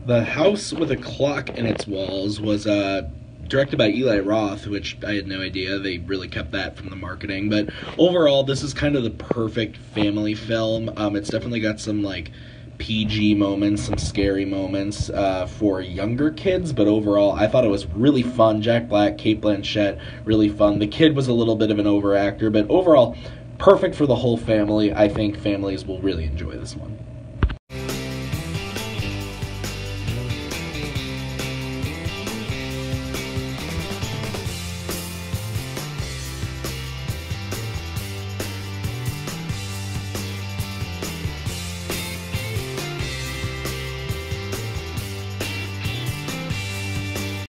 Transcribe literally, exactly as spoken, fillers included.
The House with a Clock in Its Walls was uh, directed by Eli Roth, which I had no idea. They really kept that from the marketing. But overall, this is kind of the perfect family film. Um, it's definitely got some, like, P G moments, some scary moments uh, for younger kids, but overall, I thought it was really fun. Jack Black, Cate Blanchett, really fun. The kid was a little bit of an overactor, but overall, perfect for the whole family. I think families will really enjoy this one.